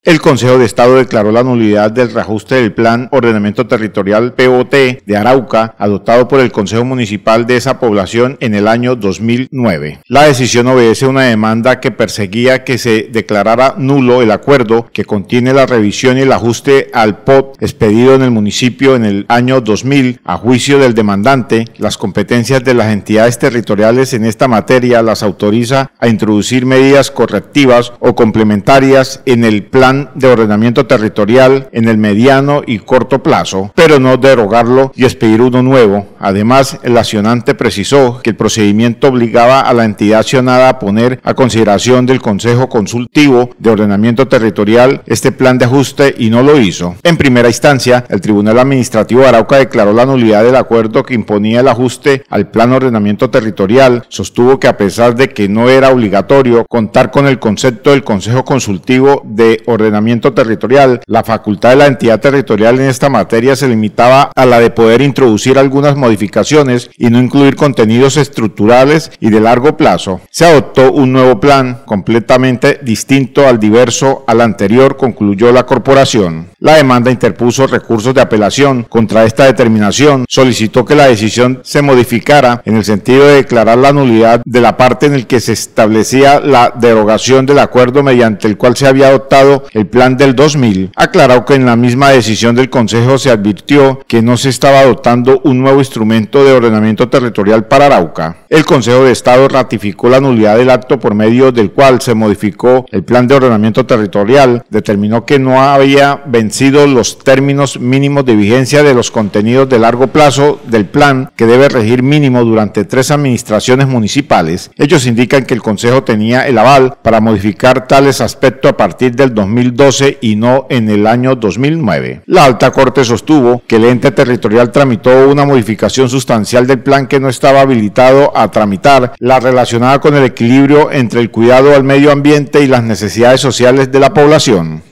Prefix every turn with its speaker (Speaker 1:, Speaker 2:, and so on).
Speaker 1: El Consejo de Estado declaró la nulidad del reajuste del Plan Ordenamiento Territorial POT de Arauca, adoptado por el Consejo Municipal de esa población en el año 2009. La decisión obedece a una demanda que perseguía que se declarara nulo el acuerdo que contiene la revisión y el ajuste al POT expedido en el municipio en el año 2000. A juicio del demandante, las competencias de las entidades territoriales en esta materia las autoriza a introducir medidas correctivas o complementarias en el plan de ordenamiento territorial en el mediano y corto plazo, pero no derogarlo y expedir uno nuevo. Además, el accionante precisó que el procedimiento obligaba a la entidad accionada a poner a consideración del Consejo Consultivo de Ordenamiento Territorial este plan de ajuste y no lo hizo. En primera instancia, el Tribunal Administrativo de Arauca declaró la nulidad del acuerdo que imponía el ajuste al plan de ordenamiento territorial. Sostuvo que a pesar de que no era obligatorio contar con el concepto del Consejo Consultivo de Ordenamiento Territorial, la facultad de la entidad territorial en esta materia se limitaba a la de poder introducir algunas modificaciones y no incluir contenidos estructurales y de largo plazo. Se adoptó un nuevo plan completamente distinto al diverso al anterior, concluyó la corporación. La demanda interpuso recursos de apelación contra esta determinación, solicitó que la decisión se modificara en el sentido de declarar la nulidad de la parte en el que se establecía la derogación del acuerdo mediante el cual se había adoptado el plan del 2000. Aclaró que en la misma decisión del Consejo se advirtió que no se estaba adoptando un nuevo instrumento de ordenamiento territorial para Arauca. El Consejo de Estado ratificó la nulidad del acto por medio del cual se modificó el plan de ordenamiento territorial, determinó que no había vencido los términos mínimos de vigencia de los contenidos de largo plazo del plan, que debe regir mínimo durante 3 administraciones municipales. Ellos indican que el Consejo tenía el aval para modificar tales aspectos a partir del 2012 y no en el año 2009. La Alta Corte sostuvo que el ente territorial tramitó una modificación sustancial del plan que no estaba habilitado a tramitar, la relacionada con el equilibrio entre el cuidado al medio ambiente y las necesidades sociales de la población.